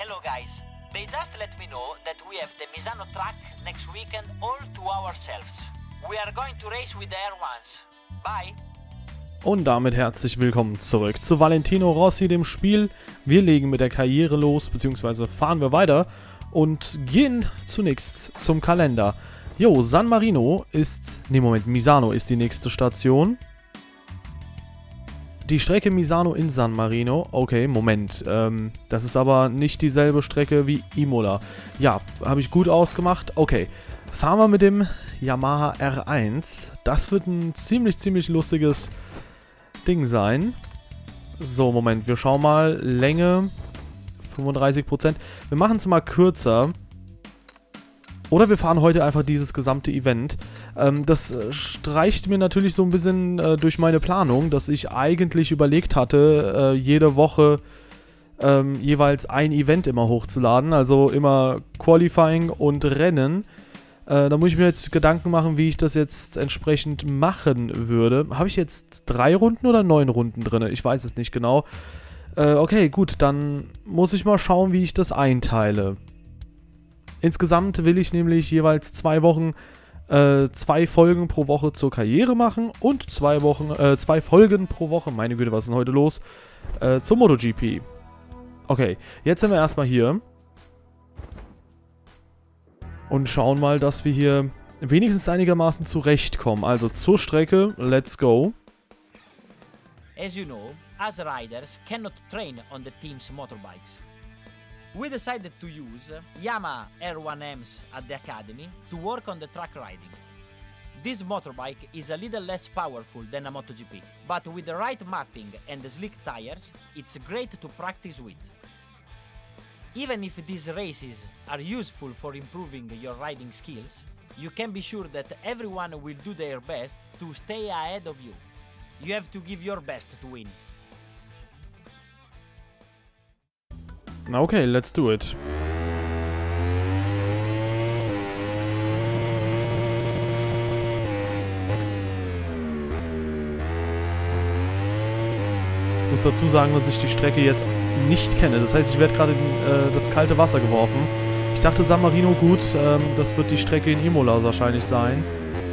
Hello guys. They just let me know that we have the Misano track next weekend all to ourselves. We are going to race with the R1s. Bye. Und damit herzlich willkommen zurück zu Valentino Rossi, dem Spiel. Wir legen mit der Karriere los, beziehungsweise fahren wir weiter und gehen zunächst zum Kalender. Jo, San Marino ist, Misano ist die nächste Station. Die Strecke Misano in San Marino. Okay, Moment. Das ist aber nicht dieselbe Strecke wie Imola. Ja, habe ich gut ausgemacht. Okay, fahren wir mit dem Yamaha R1. Das wird ein ziemlich lustiges Ding sein. So, Moment, wir schauen mal. Länge 35%. Wir machen es mal kürzer. Oder wir fahren heute einfach dieses gesamte Event. Das streicht mir natürlich so ein bisschen durch meine Planung, dass ich eigentlich überlegt hatte, jede Woche jeweils ein Event immer hochzuladen. Also immer Qualifying und Rennen. Da muss ich mir jetzt Gedanken machen, wie ich das jetzt entsprechend machen würde. Habe ich jetzt 3 Runden oder 9 Runden drin? Ich weiß es nicht genau. Okay, gut, dann muss ich mal schauen, wie ich das einteile. Insgesamt will ich nämlich jeweils 2 Wochen 2 Folgen pro Woche zur Karriere machen und 2 Folgen pro Woche, meine Güte, was ist denn heute los, zur MotoGP. Okay, jetzt sind wir erstmal hier und schauen mal, dass wir hier wenigstens einigermaßen zurechtkommen. Also zur Strecke, let's go. As you know, us riders cannot train on the team's motorbikes. We decided to use Yamaha R1Ms at the academy to work on the track riding. This motorbike is a little less powerful than a MotoGP, but with the right mapping and the slick tires, it's great to practice with. Even if these races are useful for improving your riding skills, you can be sure that everyone will do their best to stay ahead of you. You have to give your best to win. Okay, let's do it. Ich muss dazu sagen, dass ich die Strecke jetzt nicht kenne. Das heißt, ich werde gerade in das kalte Wasser geworfen. Ich dachte, San Marino, gut, das wird die Strecke in Imola wahrscheinlich sein.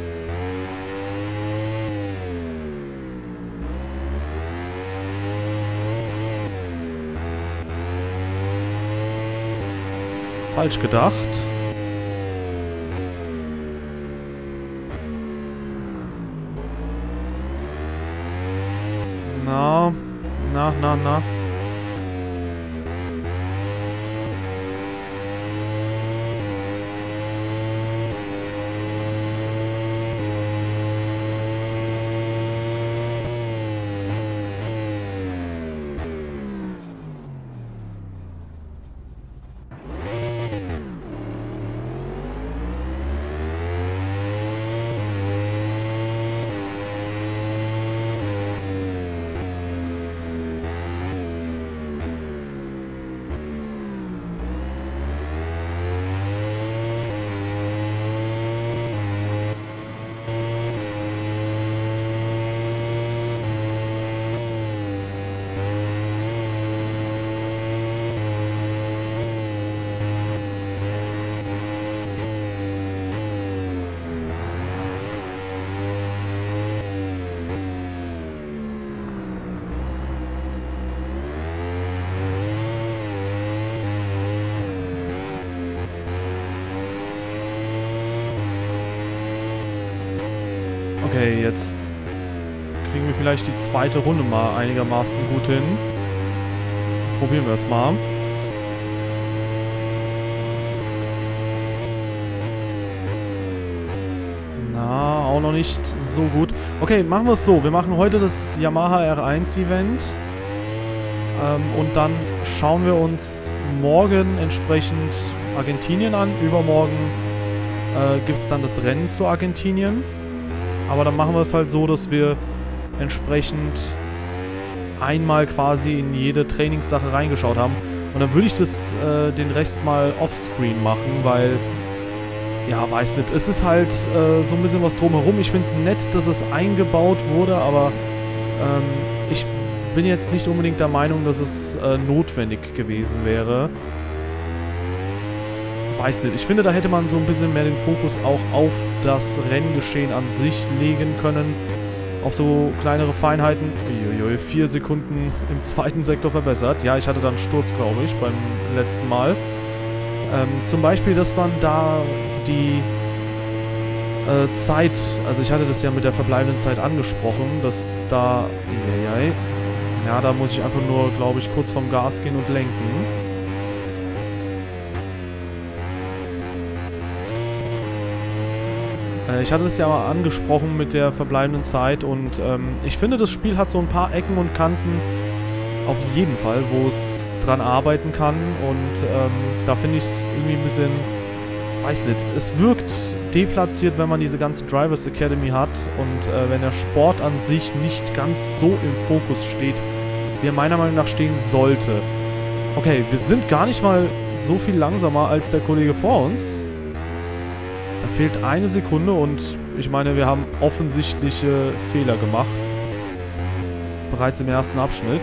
Falsch gedacht. Na. Okay, jetzt kriegen wir vielleicht die zweite Runde mal einigermaßen gut hin. Probieren wir es mal. Na, auch noch nicht so gut. Okay, machen wir es so. Wir machen heute das Yamaha R1 Event. Und dann schauen wir uns morgen entsprechend Argentinien an. Übermorgen gibt es dann das Rennen zu Argentinien. Aber dann machen wir es halt so, dass wir entsprechend einmal quasi in jede Trainingssache reingeschaut haben. Und dann würde ich den Rest mal offscreen machen, weil, ja, weiß nicht, es ist halt so ein bisschen was drumherum. Ich finde es nett, dass es eingebaut wurde, aber ich bin jetzt nicht unbedingt der Meinung, dass es notwendig gewesen wäre. weiß nicht. Ich finde, da hätte man so ein bisschen mehr den Fokus auch auf das Renngeschehen an sich legen können. Auf so kleinere Feinheiten. Uiuiui, 4 Sekunden im zweiten Sektor verbessert. Ja, ich hatte dann einen Sturz, glaube ich, beim letzten Mal. Zum Beispiel, dass man da die Zeit, also ich hatte das ja mit der verbleibenden Zeit angesprochen, dass da, ja, da muss ich einfach nur, glaube ich, kurz vom Gas gehen und lenken. Ich hatte es ja mal angesprochen mit der verbleibenden Zeit und ich finde, das Spiel hat so ein paar Ecken und Kanten auf jeden Fall, wo es dran arbeiten kann und da finde ich es irgendwie ein bisschen, weiß nicht, es wirkt deplatziert, wenn man diese ganze Drivers Academy hat und wenn der Sport an sich nicht ganz so im Fokus steht, wie er meiner Meinung nach stehen sollte. Okay, wir sind gar nicht mal so viel langsamer als der Kollege vor uns. Da fehlt eine Sekunde und ich meine, wir haben offensichtliche Fehler gemacht. Bereits im ersten Abschnitt.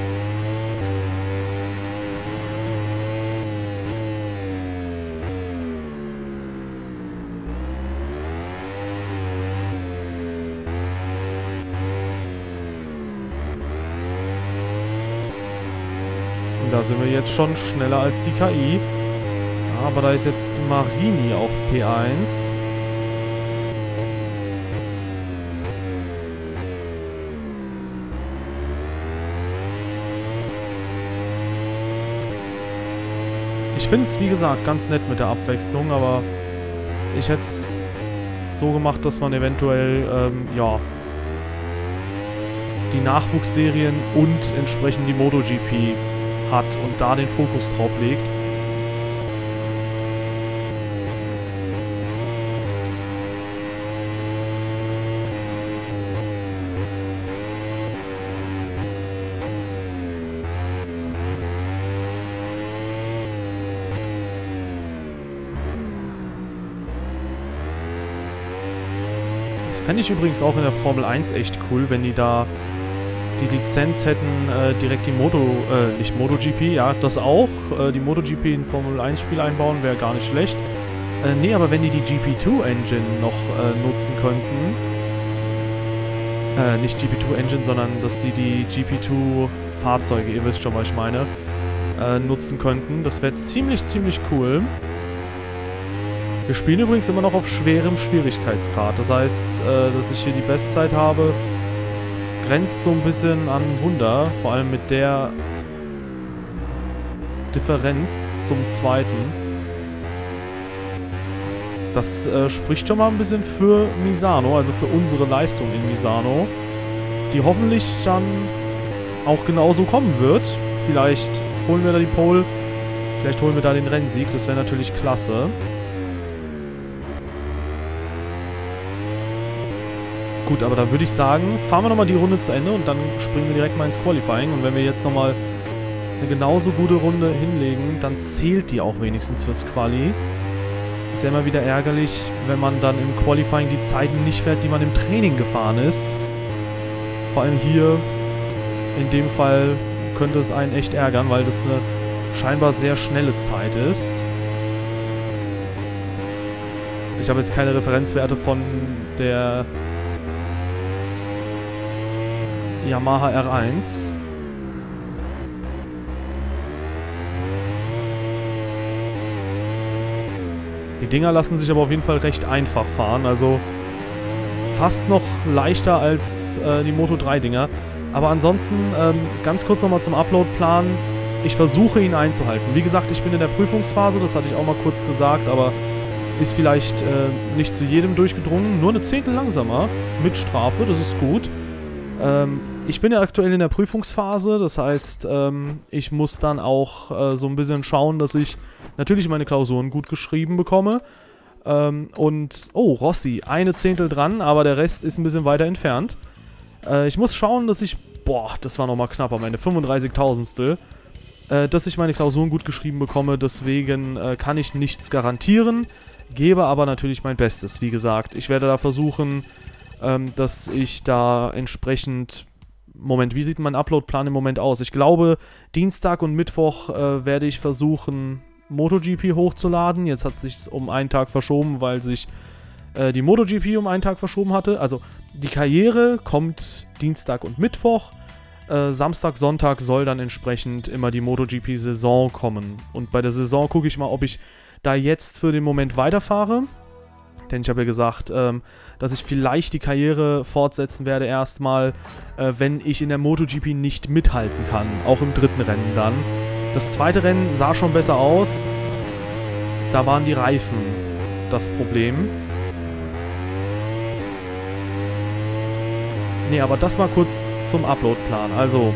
Da sind wir jetzt schon schneller als die KI. Aber da ist jetzt Marini auf P1. Ich finde es, wie gesagt, ganz nett mit der Abwechslung, aber ich hätte es so gemacht, dass man eventuell, ja, die Nachwuchsserien und entsprechend die MotoGP hat und da den Fokus drauf legt. Das fände ich übrigens auch in der Formel 1 echt cool, wenn die da die Lizenz hätten, direkt die nicht MotoGP, ja, das auch, die MotoGP in Formel 1 Spiel einbauen, wäre gar nicht schlecht. Nee, aber wenn die GP2 Engine noch nutzen könnten, nicht GP2 Engine, sondern dass die GP2 Fahrzeuge, ihr wisst schon, was ich meine, nutzen könnten, das wäre ziemlich cool. Wir spielen übrigens immer noch auf schwerem Schwierigkeitsgrad, das heißt, dass ich hier die Bestzeit habe, grenzt so ein bisschen an Wunder, vor allem mit der Differenz zum zweiten. Das spricht schon mal ein bisschen für Misano, also für unsere Leistung in Misano, die hoffentlich dann auch genauso kommen wird. Vielleicht holen wir da die Pole, vielleicht holen wir da den Rennsieg, das wäre natürlich klasse. Gut, aber da würde ich sagen, fahren wir nochmal die Runde zu Ende und dann springen wir direkt mal ins Qualifying. Und wenn wir jetzt nochmal eine genauso gute Runde hinlegen, dann zählt die auch wenigstens fürs Quali. Ist ja immer wieder ärgerlich, wenn man dann im Qualifying die Zeiten nicht fährt, die man im Training gefahren ist. Vor allem hier, in dem Fall, könnte es einen echt ärgern, weil das eine scheinbar sehr schnelle Zeit ist. Ich habe jetzt keine Referenzwerte von der Yamaha R1. Die Dinger lassen sich aber auf jeden Fall recht einfach fahren, also fast noch leichter als die Moto3-Dinger. Aber ansonsten, ganz kurz nochmal zum Upload-Plan. Ich versuche ihn einzuhalten. Wie gesagt, ich bin in der Prüfungsphase, das hatte ich auch mal kurz gesagt, aber ist vielleicht nicht zu jedem durchgedrungen. Nur eine Zehntel langsamer mit Strafe, das ist gut. Ich bin ja aktuell in der Prüfungsphase, das heißt, ich muss dann auch so ein bisschen schauen, dass ich natürlich meine Klausuren gut geschrieben bekomme. Und, oh, Rossi, eine Zehntel dran, aber der Rest ist ein bisschen weiter entfernt. Ich muss schauen, dass ich, boah, das war nochmal knapp am Ende, 35.000stel, dass ich meine Klausuren gut geschrieben bekomme, deswegen kann ich nichts garantieren, gebe aber natürlich mein Bestes. Wie gesagt, ich werde da versuchen, dass ich da entsprechend... Moment, wie sieht mein Upload-Plan im Moment aus? Ich glaube, Dienstag und Mittwoch werde ich versuchen, MotoGP hochzuladen. Jetzt hat es sich um einen Tag verschoben, weil sich die MotoGP um einen Tag verschoben hatte. Also die Karriere kommt Dienstag und Mittwoch. Samstag, Sonntag soll dann entsprechend immer die MotoGP-Saison kommen. Und bei der Saison gucke ich mal, ob ich da jetzt für den Moment weiterfahre. Denn ich habe ja gesagt, dass ich vielleicht die Karriere fortsetzen werde erstmal, wenn ich in der MotoGP nicht mithalten kann. Auch im dritten Rennen dann. Das zweite Rennen sah schon besser aus. Da waren die Reifen das Problem. Nee, aber das mal kurz zum Uploadplan. Also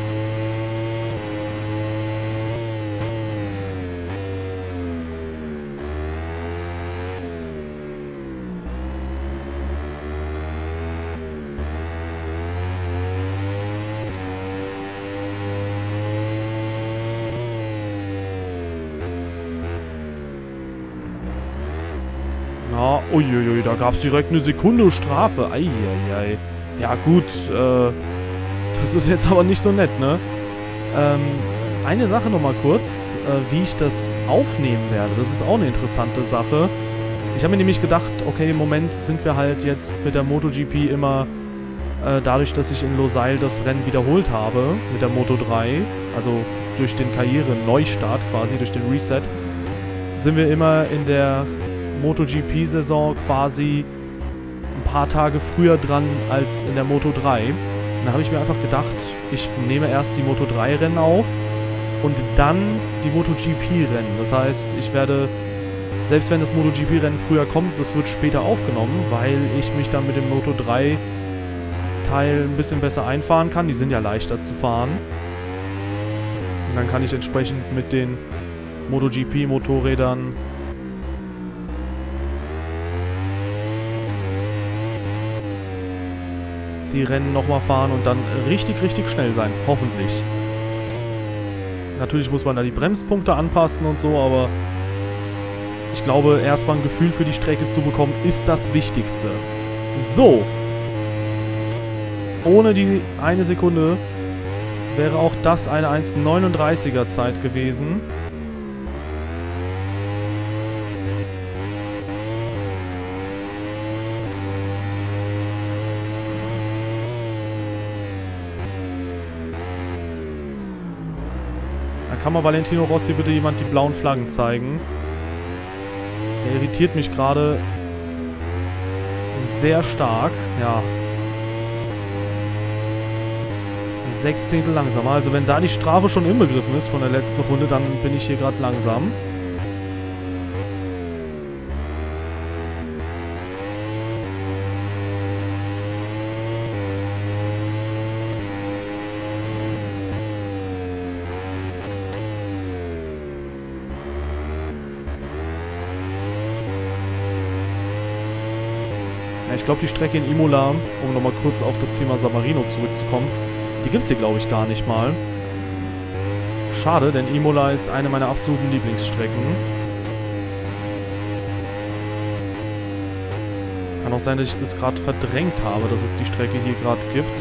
na, uiuiui, da gab es direkt eine Sekunde Strafe. Eieiei. Ja gut, das ist jetzt aber nicht so nett, ne? Eine Sache nochmal kurz, wie ich das aufnehmen werde. Das ist auch eine interessante Sache. Ich habe mir nämlich gedacht, okay, im Moment sind wir halt jetzt mit der MotoGP immer, dadurch, dass ich in Losail das Rennen wiederholt habe, mit der Moto3, also durch den Karriere-Neustart quasi, durch den Reset, sind wir immer in der MotoGP-Saison quasi ein paar Tage früher dran als in der Moto3. Und da habe ich mir einfach gedacht, ich nehme erst die Moto3-Rennen auf und dann die MotoGP-Rennen. Das heißt, ich werde, selbst wenn das MotoGP-Rennen früher kommt, das wird später aufgenommen, weil ich mich dann mit dem Moto3-Teil ein bisschen besser einfahren kann. Die sind ja leichter zu fahren. Und dann kann ich entsprechend mit den MotoGP-Motorrädern die Rennen nochmal fahren und dann richtig, richtig schnell sein. Hoffentlich. Natürlich muss man da die Bremspunkte anpassen und so, aber ich glaube, erstmal ein Gefühl für die Strecke zu bekommen, ist das Wichtigste. So. Ohne die eine Sekunde wäre auch das eine 1,39er Zeit gewesen. Kann mal Valentino Rossi bitte jemand die blauen Flaggen zeigen? Der irritiert mich gerade sehr stark. Ja. 6 Zehntel langsamer. Also wenn da die Strafe schon inbegriffen ist von der letzten Runde, dann bin ich hier gerade langsam. Ich glaube, die Strecke in Imola, um nochmal kurz auf das Thema San Marino zurückzukommen, die gibt es hier, glaube ich, gar nicht mal. Schade, denn Imola ist eine meiner absoluten Lieblingsstrecken. Kann auch sein, dass ich das gerade verdrängt habe, dass es die Strecke hier gerade gibt.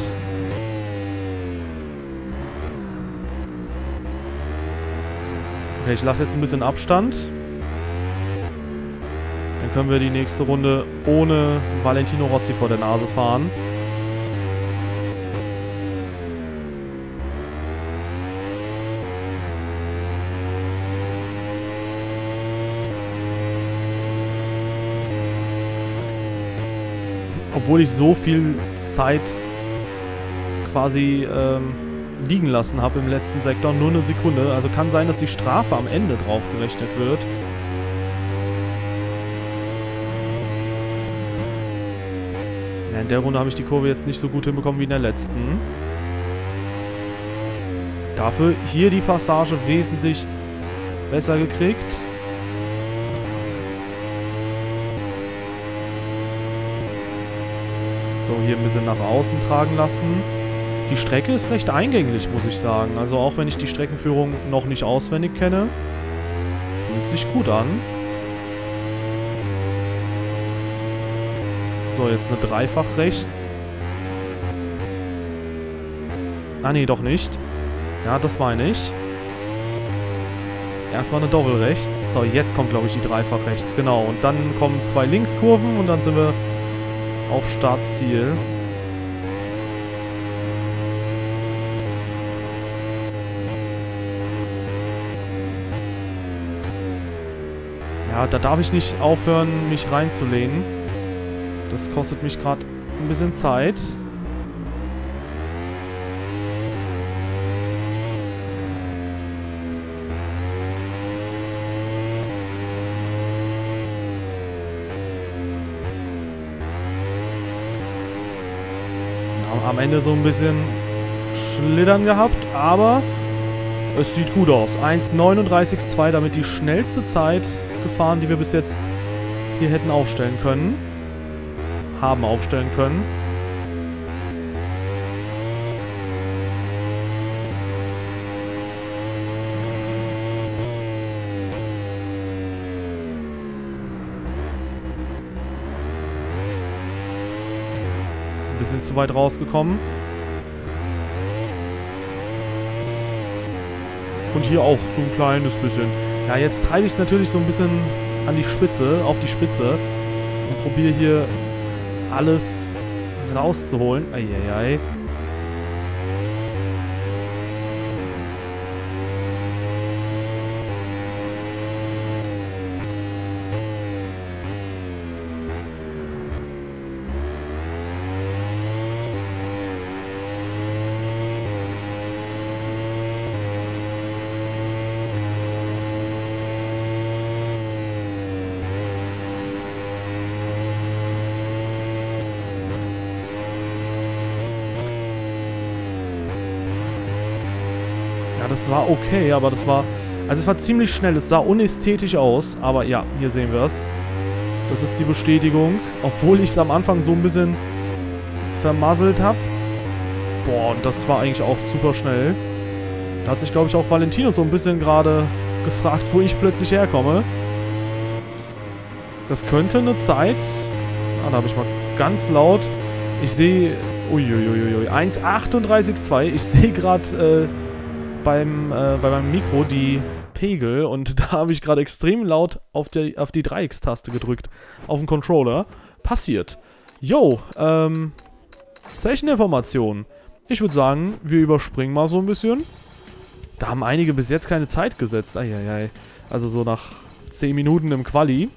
Okay, ich lasse jetzt ein bisschen Abstand. Dann können wir die nächste Runde ohne Valentino Rossi vor der Nase fahren. Obwohl ich so viel Zeit quasi liegen lassen habe im letzten Sektor, nur eine Sekunde. Also kann sein, dass die Strafe am Ende drauf gerechnet wird. Ja, in der Runde habe ich die Kurve jetzt nicht so gut hinbekommen wie in der letzten. Dafür hier die Passage wesentlich besser gekriegt. So, hier ein bisschen nach außen tragen lassen. Die Strecke ist recht eingänglich, muss ich sagen. Also auch wenn ich die Streckenführung noch nicht auswendig kenne, fühlt sich gut an. So, jetzt eine Dreifach rechts. Ah, nee, doch nicht. Ja, das meine ich. Erstmal eine Doppel rechts. So, jetzt kommt, glaube ich, die Dreifach rechts. Genau. Und dann kommen 2 Linkskurven und dann sind wir auf Startziel. Ja, da darf ich nicht aufhören, mich reinzulehnen. Das kostet mich gerade ein bisschen Zeit. Am Ende so ein bisschen Schlittern gehabt, aber es sieht gut aus. 1:39,2, damit die schnellste Zeit gefahren, die wir bis jetzt hier hätten aufstellen können. Haben aufstellen können. Ein bisschen zu weit rausgekommen. Und hier auch so ein kleines bisschen. Ja, jetzt treibe ich es natürlich so ein bisschen an die Spitze, auf die Spitze. Und probiere hier alles rauszuholen. Eieiei. Das war okay, aber das war... Also es war ziemlich schnell, es sah unästhetisch aus, aber ja, hier sehen wir es. Das ist die Bestätigung, obwohl ich es am Anfang so ein bisschen vermasselt habe. Boah, und das war eigentlich auch super schnell. Da hat sich, glaube ich, auch Valentino so ein bisschen gerade gefragt, wo ich plötzlich herkomme. Das könnte eine Zeit... Ah, da habe ich mal ganz laut... Ich sehe... Uiuiuiui, 1:38,2. Ich sehe gerade... bei meinem Mikro die Pegel und da habe ich gerade extrem laut auf die Dreieckstaste gedrückt. Auf den Controller. Passiert. Jo, Session-Informationen. Ich würde sagen, wir überspringen mal so ein bisschen. Da haben einige bis jetzt keine Zeit gesetzt. Eieiei. Also so nach 10 Minuten im Quali.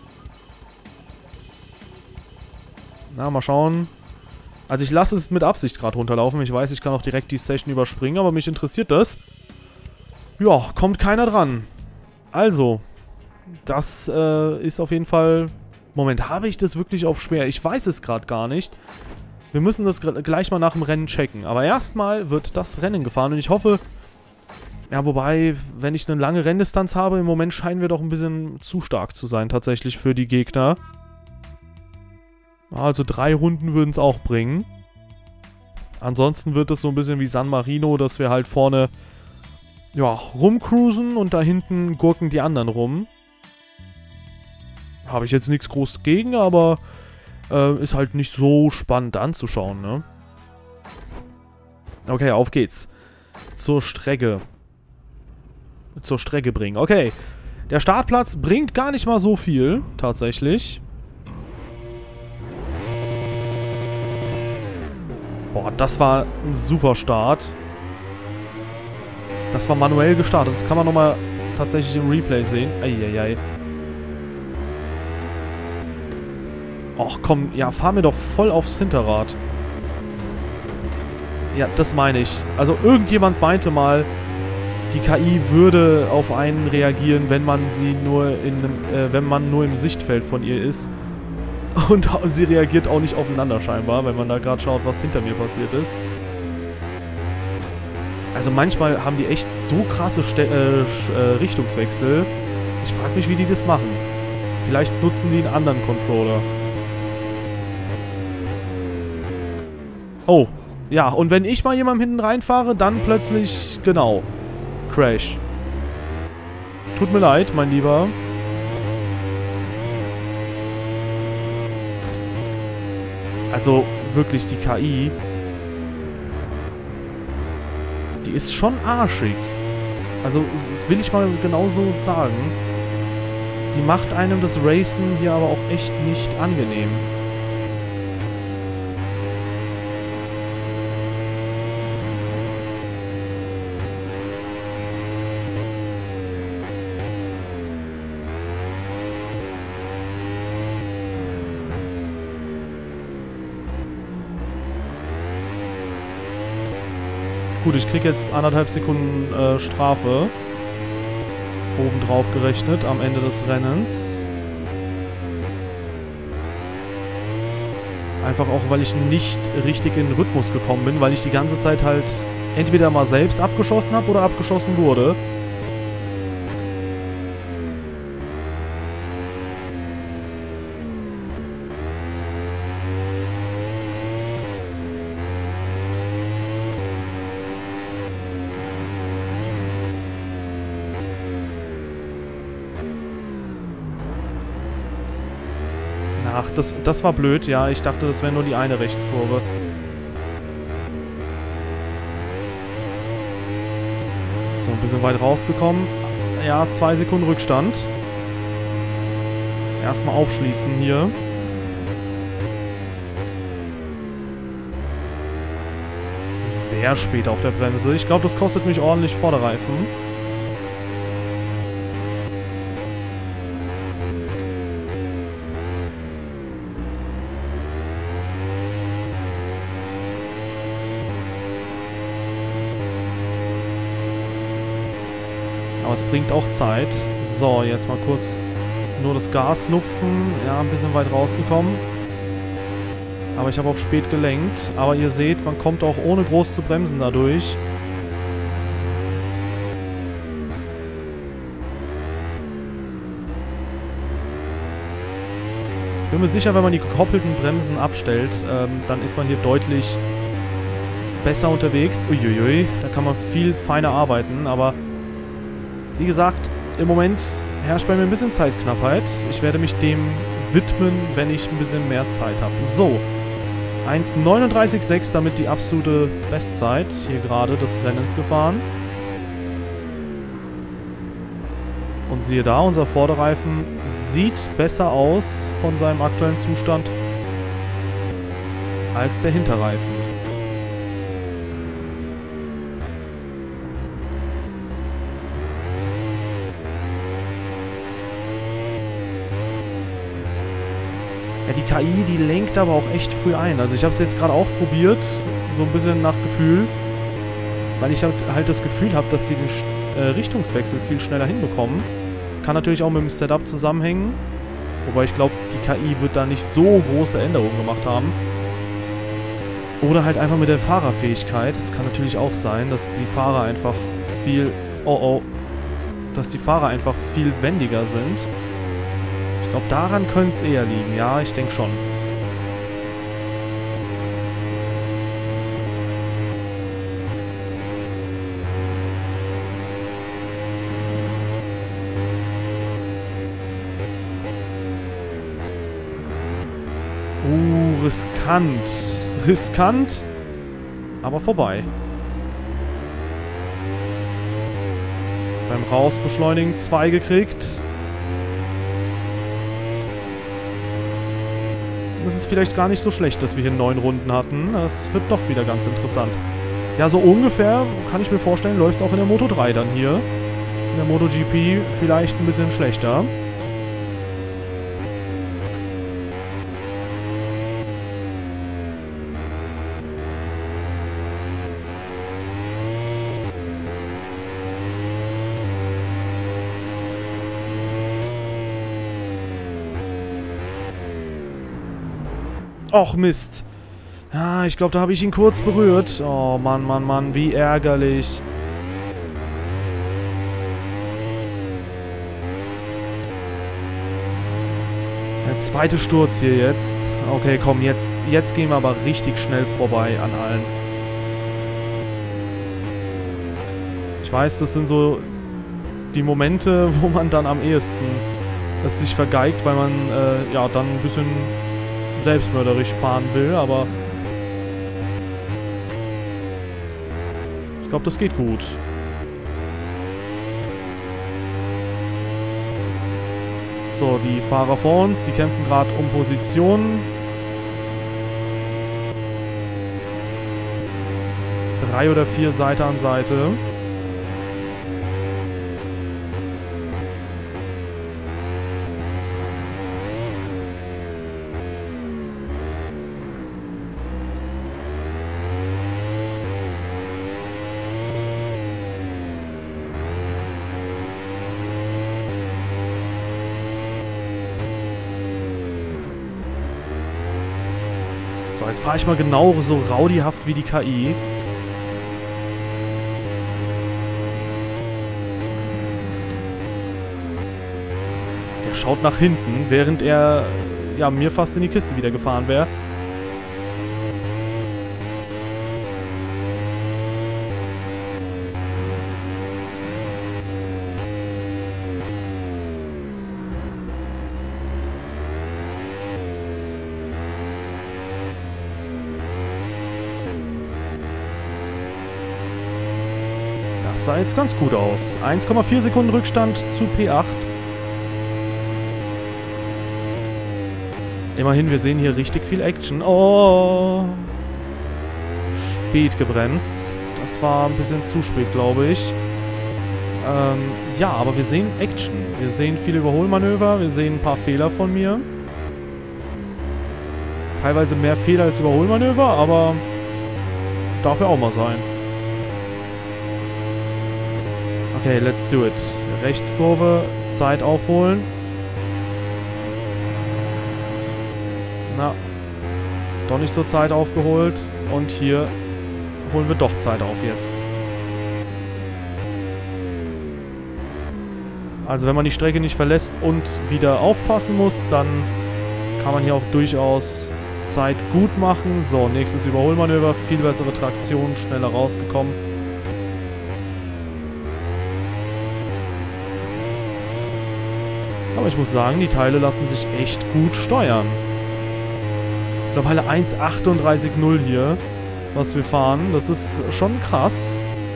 Na, mal schauen. Also ich lasse es mit Absicht gerade runterlaufen. Ich weiß, ich kann auch direkt die Session überspringen, aber mich interessiert das. Ja, kommt keiner dran. Also, das ist auf jeden Fall... Moment, habe ich das wirklich auf schwer? Ich weiß es gerade gar nicht. Wir müssen das gleich mal nach dem Rennen checken. Aber erstmal wird das Rennen gefahren und ich hoffe... Ja, wobei, wenn ich eine lange Renndistanz habe, im Moment scheinen wir doch ein bisschen zu stark zu sein tatsächlich für die Gegner. Also 3 Runden würden es auch bringen. Ansonsten wird es so ein bisschen wie San Marino, dass wir halt vorne ja, rumcruisen und da hinten gurken die anderen rum. Habe ich jetzt nichts groß gegen, aber ist halt nicht so spannend anzuschauen, ne? Okay, auf geht's. Zur Strecke. Zur Strecke bringen. Okay. Der Startplatz bringt gar nicht mal so viel, tatsächlich. Boah, das war ein super Start. Das war manuell gestartet. Das kann man nochmal tatsächlich im Replay sehen. Eieiei. Och komm, ja, fahr mir doch voll aufs Hinterrad. Ja, das meine ich. Also irgendjemand meinte mal, die KI würde auf einen reagieren, wenn man sie nur wenn man nur im Sichtfeld von ihr ist. Und sie reagiert auch nicht aufeinander scheinbar, wenn man da gerade schaut, was hinter mir passiert ist. Also manchmal haben die echt so krasse Richtungswechsel. Ich frage mich, wie die das machen. Vielleicht nutzen die einen anderen Controller. Oh, ja, und wenn ich mal jemandem hinten reinfahre, dann plötzlich, genau, Crash. Tut mir leid, mein Lieber. Also wirklich die KI, die ist schon arschig. Also, das will ich mal genau so sagen. Die macht einem das Racen hier aber auch echt nicht angenehm. Gut, ich kriege jetzt 1,5 Sekunden Strafe obendrauf gerechnet am Ende des Rennens. Einfach auch, weil ich nicht richtig in den Rhythmus gekommen bin, weil ich die ganze Zeit halt entweder mal selbst abgeschossen habe oder abgeschossen wurde. Ach, das war blöd. Ja, ich dachte, das wäre nur die eine Rechtskurve. So, ein bisschen weit rausgekommen. Ja, 2 Sekunden Rückstand. Erstmal aufschließen hier. Sehr spät auf der Bremse. Ich glaube, das kostet mich ordentlich Vorderreifen. Aber es bringt auch Zeit. So, jetzt mal kurz nur das Gas lupfen. Ja, ein bisschen weit rausgekommen. Aber ich habe auch spät gelenkt. Aber ihr seht, man kommt auch ohne groß zu bremsen dadurch. Bin mir sicher, wenn man die gekoppelten Bremsen abstellt, dann ist man hier deutlich besser unterwegs. Uiuiui, da kann man viel feiner arbeiten, aber wie gesagt, im Moment herrscht bei mir ein bisschen Zeitknappheit. Ich werde mich dem widmen, wenn ich ein bisschen mehr Zeit habe. So, 1:39,6, damit die absolute Bestzeit hier gerade des Rennens gefahren. Und siehe da, unser Vorderreifen sieht besser aus von seinem aktuellen Zustand als der Hinterreifen. Ja, die KI, die lenkt aber auch echt früh ein. Also ich habe es jetzt gerade auch probiert, so ein bisschen nach Gefühl, weil ich halt das Gefühl habe, dass die den Richtungswechsel viel schneller hinbekommen. Kann natürlich auch mit dem Setup zusammenhängen, wobei ich glaube, die KI wird da nicht so große Änderungen gemacht haben. Oder halt einfach mit der Fahrerfähigkeit. Es kann natürlich auch sein, dass die Fahrer einfach dass die Fahrer einfach viel wendiger sind. Ich glaube, daran könnte es eher liegen. Ja, ich denke schon. Riskant. Riskant, aber vorbei. Beim Rausbeschleunigen 2 gekriegt. Das ist vielleicht gar nicht so schlecht, dass wir hier 9 Runden hatten. Das wird doch wieder ganz interessant. Ja, so ungefähr, kann ich mir vorstellen, läuft es auch in der Moto 3 dann hier. In der MotoGP vielleicht ein bisschen schlechter. Och, Mist. Ah, ich glaube, da habe ich ihn kurz berührt. Oh, Mann, Mann, Mann, wie ärgerlich. Der zweite Sturz hier jetzt. Okay, komm, jetzt gehen wir aber richtig schnell vorbei an allen. Ich weiß, das sind so die Momente, wo man dann am ehesten es sich vergeigt, weil man ja dann ein bisschen selbstmörderisch fahren will, aber ich glaube, das geht gut. So, die Fahrer vor uns, die kämpfen gerade um Positionen. 3 oder 4 Seite an Seite. So, jetzt fahre ich mal genau so raudihaft wie die KI. Der schaut nach hinten, während er ja, mir fast in die Kiste wieder gefahren wäre. Das sah jetzt ganz gut aus. 1,4 Sekunden Rückstand zu P8. Immerhin, wir sehen hier richtig viel Action. Oh! Spät gebremst. Das war ein bisschen zu spät, glaube ich. Ja, aber wir sehen Action. Wir sehen viele Überholmanöver. Wir sehen ein paar Fehler von mir. Teilweise mehr Fehler als Überholmanöver, aber darf ja auch mal sein. Okay, let's do it. Rechtskurve, Zeit aufholen. Na, doch nicht so Zeit aufgeholt. Und hier holen wir doch Zeit auf jetzt. Also wenn man die Strecke nicht verlässt und wieder aufpassen muss, dann kann man hier auch durchaus Zeit gut machen. So, nächstes Überholmanöver. Viel bessere Traktion, schneller rausgekommen. Aber ich muss sagen, die Teile lassen sich echt gut steuern. Mittlerweile 1,38,0 hier, was wir fahren. Das ist schon krass.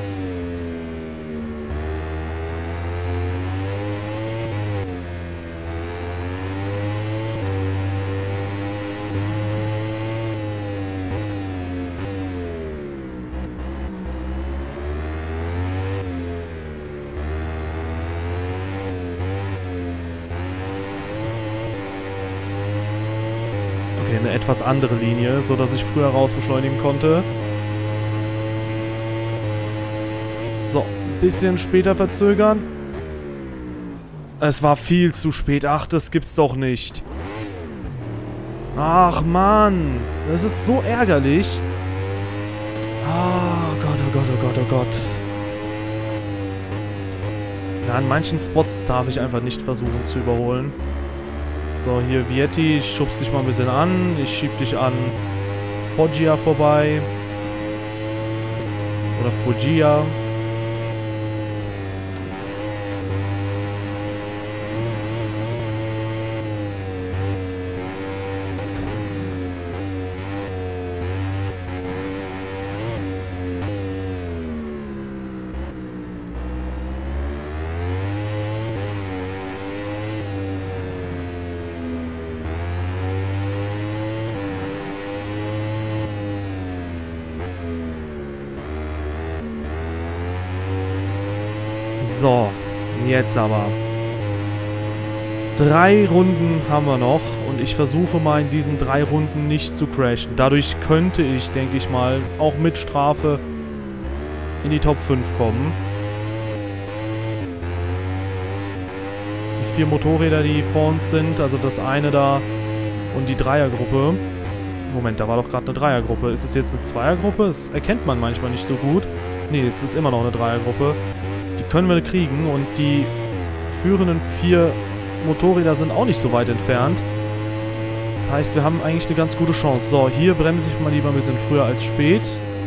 Okay, eine etwas andere Linie, sodass ich früher raus beschleunigen konnte. So, ein bisschen später verzögern. Es war viel zu spät. Ach, das gibt's doch nicht. Ach, Mann. Das ist so ärgerlich. Oh Gott, oh Gott, oh Gott, oh Gott. Ja, an manchen Spots darf ich einfach nicht versuchen zu überholen. So, hier Vietti, ich schubst dich mal ein bisschen an. Ich schieb dich an Foggia vorbei. Oder Foggia. So, jetzt aber. 3 Runden haben wir noch und ich versuche mal in diesen 3 Runden nicht zu crashen. Dadurch könnte ich, denke ich mal, auch mit Strafe in die Top 5 kommen. Die 4 Motorräder, die vor uns sind, also das eine da und die Dreiergruppe. Moment, da war doch gerade eine Dreiergruppe. Ist es jetzt eine Zweiergruppe? Das erkennt man manchmal nicht so gut. Nee, es ist immer noch eine Dreiergruppe. Die können wir kriegen und die führenden 4 Motorräder sind auch nicht so weit entfernt. Das heißt, wir haben eigentlich eine ganz gute Chance. So, hier bremse ich mal lieber ein bisschen früher als spät.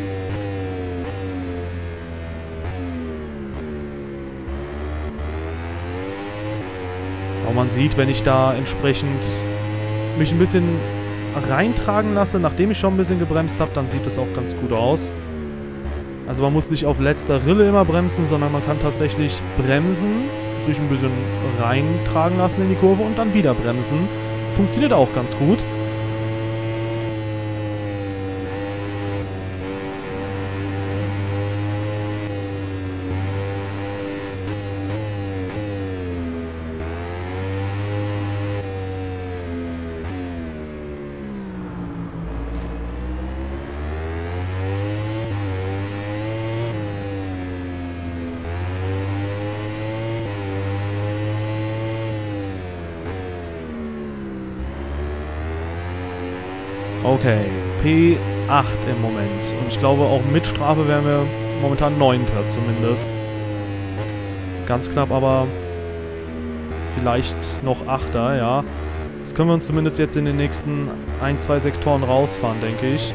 Aber man sieht, wenn ich da entsprechend mich ein bisschen reintragen lasse, nachdem ich schon ein bisschen gebremst habe, dann sieht das auch ganz gut aus. Also man muss nicht auf letzter Rille immer bremsen, sondern man kann tatsächlich bremsen sich ein bisschen reintragen lassen in die Kurve und dann wieder bremsen. Funktioniert auch ganz gut. Okay, P8 im Moment. Und ich glaube, auch mit Strafe wären wir momentan 9. zumindest. Ganz knapp, aber vielleicht noch 8. Ja. Das können wir uns zumindest jetzt in den nächsten 1, 2 Sektoren rausfahren, denke ich.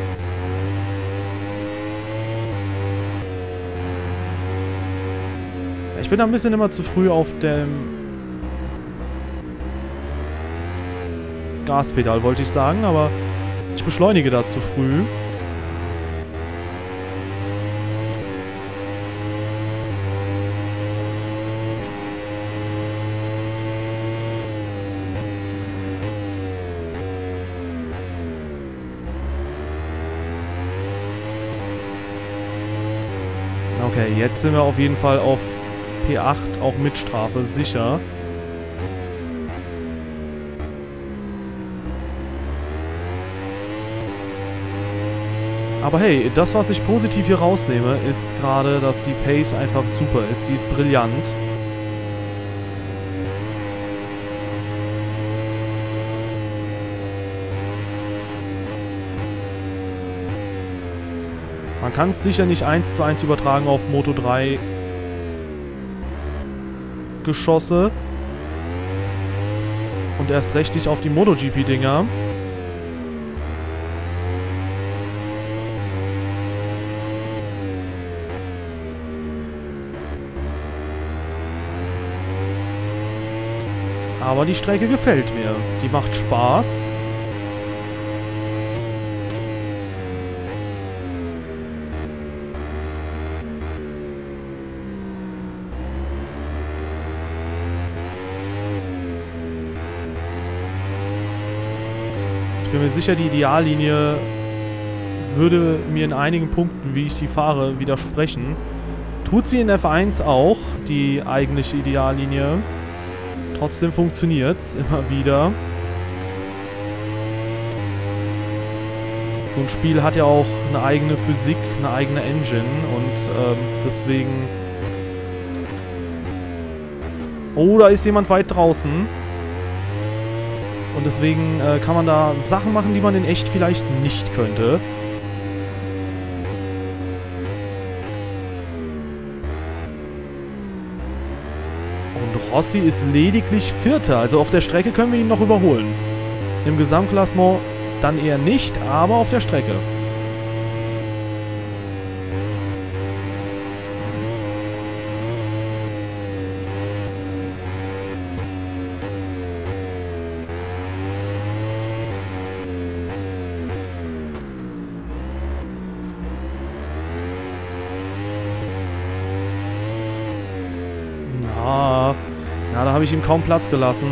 Ich bin da ein bisschen immer zu früh auf dem Gaspedal, wollte ich sagen, aber ich beschleunige da zu früh. Okay, jetzt sind wir auf jeden Fall auf P8, auch mit Strafe, sicher. Aber hey, das, was ich positiv hier rausnehme, ist gerade, dass die Pace einfach super ist. Die ist brillant. Man kann es sicher nicht 1:1 übertragen auf Moto 3 Geschosse. Und erst recht nicht auf die MotoGP-Dinger. Aber die Strecke gefällt mir. Die macht Spaß. Ich bin mir sicher, die Ideallinie würde mir in einigen Punkten, wie ich sie fahre, widersprechen. Tut sie in F1 auch, die eigentliche Ideallinie. Trotzdem funktioniert es immer wieder. So ein Spiel hat ja auch eine eigene Physik, eine eigene Engine und deswegen... Oh, da ist jemand weit draußen. Und deswegen kann man da Sachen machen, die man in echt vielleicht nicht könnte. Und Rossi ist lediglich Vierter. Also auf der Strecke können wir ihn noch überholen. Im Gesamtklassement dann eher nicht, aber auf der Strecke. Ja, da habe ich ihm kaum Platz gelassen.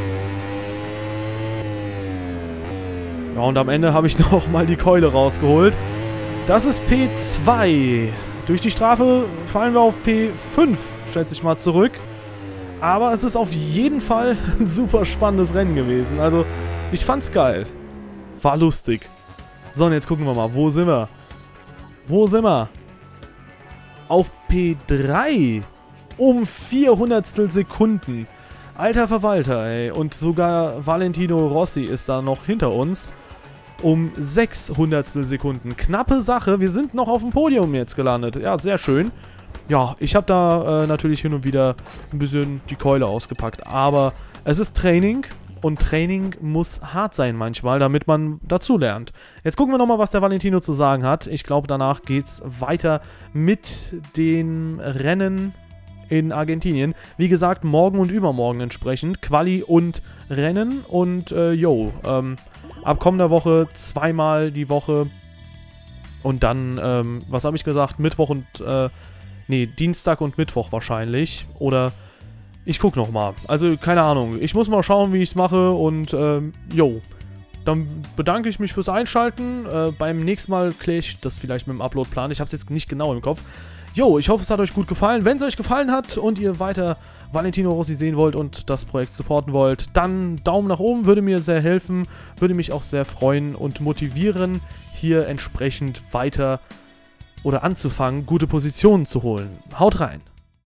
Ja, und am Ende habe ich noch mal die Keule rausgeholt. Das ist P2. Durch die Strafe fallen wir auf P5, schätze ich mal, zurück. Aber es ist auf jeden Fall ein super spannendes Rennen gewesen. Also, ich fand's geil. War lustig. So, und jetzt gucken wir mal. Wo sind wir? Wo sind wir? Auf P3. Um 400 Sekunden. Alter Verwalter, ey. Und sogar Valentino Rossi ist da noch hinter uns. Um 600 Sekunden. Knappe Sache. Wir sind noch auf dem Podium jetzt gelandet. Ja, sehr schön. Ja, ich habe da natürlich hin und wieder ein bisschen die Keule ausgepackt. Aber es ist Training. Und Training muss hart sein manchmal, damit man dazulernt. Jetzt gucken wir nochmal, was der Valentino zu sagen hat. Ich glaube, danach geht's weiter mit den Rennen in Argentinien. Wie gesagt, morgen und übermorgen entsprechend. Quali und Rennen. Und ab kommender Woche zweimal die Woche. Und dann, was habe ich gesagt? Mittwoch und, Dienstag und Mittwoch wahrscheinlich. Oder Ich guck nochmal. Also, keine Ahnung. Ich muss mal schauen, wie ich es mache und, jo. Dann bedanke ich mich fürs Einschalten. Beim nächsten Mal kläre ich das vielleicht mit dem Upload-Plan. Ich habe es jetzt nicht genau im Kopf. Jo, ich hoffe, es hat euch gut gefallen. Wenn es euch gefallen hat und ihr weiter Valentino Rossi sehen wollt und das Projekt supporten wollt, dann Daumen nach oben, würde mir sehr helfen, würde mich auch sehr freuen und motivieren, hier entsprechend weiter oder anzufangen, gute Positionen zu holen. Haut rein!